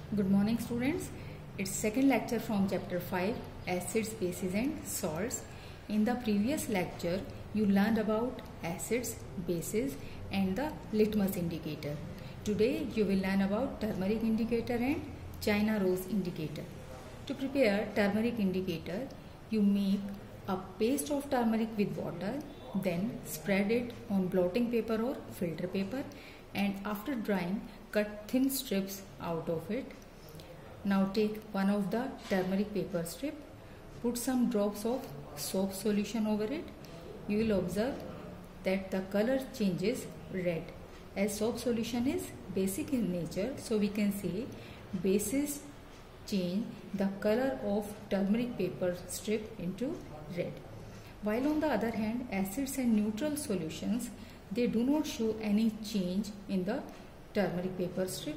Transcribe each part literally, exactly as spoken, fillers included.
Good morning students. It's second lecture from chapter five, acids, bases and salts. In the previous lecture you learned about acids, bases and the litmus indicator. Today you will learn about turmeric indicator and China rose indicator. To prepare turmeric indicator, you make a paste of turmeric with water, then spread it on blotting paper or filter paper, and after drying cut thin strips out of it. Now take one of the turmeric paper strip, put some drops of soap solution over it. You will observe that the color changes red. As soap solution is basic in nature, so we can say bases change the color of turmeric paper strip into red. While on the other hand, acids and neutral solutions, they do not show any change in the turmeric paper strip.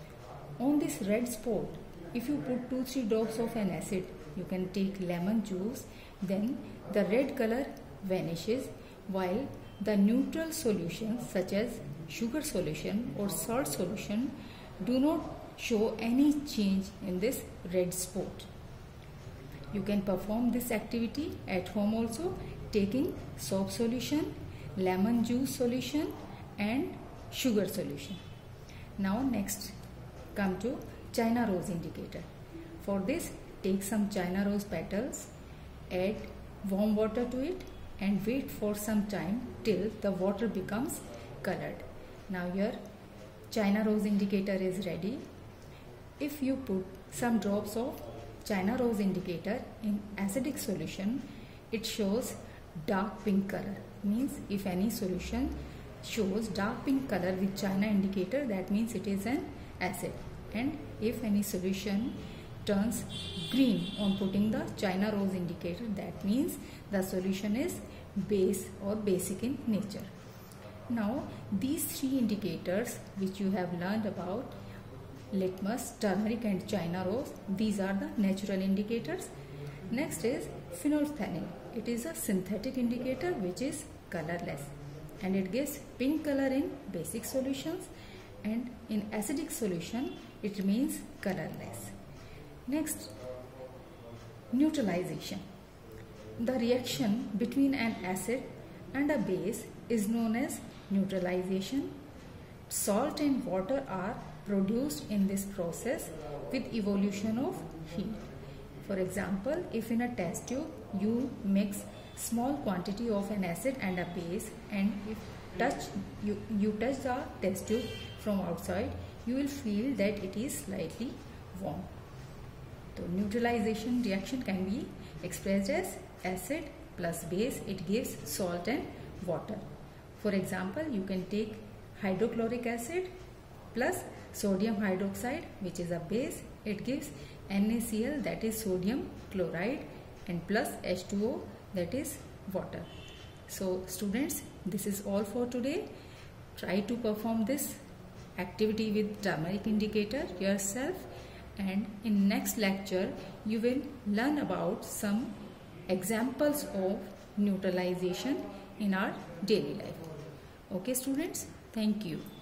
On this red spot, if you put two to three drops of an acid, you can take lemon juice, then the red color vanishes, while the neutral solutions such as sugar solution or salt solution do not show any change in this red spot. You can perform this activity at home also, taking soap solution, lemon juice solution and sugar solution. Now next come to China rose indicator. For this, take some China rose petals, add warm water to it and wait for some time till the water becomes colored. Now your China rose indicator is ready. If you put some drops of China rose indicator in acidic solution, it shows dark pink color. Means if any solution shows dark pink color with China indicator, that means it is an acid. And if any solution turns green on putting the China rose indicator, that means the solution is base or basic in nature. Now these three indicators which you have learned about, litmus, turmeric and China rose, these are the natural indicators. Next is phenolphthalein. It is a synthetic indicator which is colorless and it gives pink color in basic solutions, and in acidic solution it remains colorless. Next, neutralization. The reaction between an acid and a base is known as neutralization. Salt and water are produced in this process with evolution of heat. For example, if in a test tube you mix small quantity of an acid and a base, and if touch you, you touch the test tube from outside, you will feel that it is slightly warm. So neutralization reaction can be expressed as acid plus base, it gives salt and water. For example, you can take hydrochloric acid plus sodium hydroxide which is a base, it gives NaCl, that is sodium chloride, and plus H two O, that is water. So students, this is all for today. Try to perform this activity with turmeric indicator yourself, and in next lecture you will learn about some examples of neutralization in our daily life. Okay students, thank you.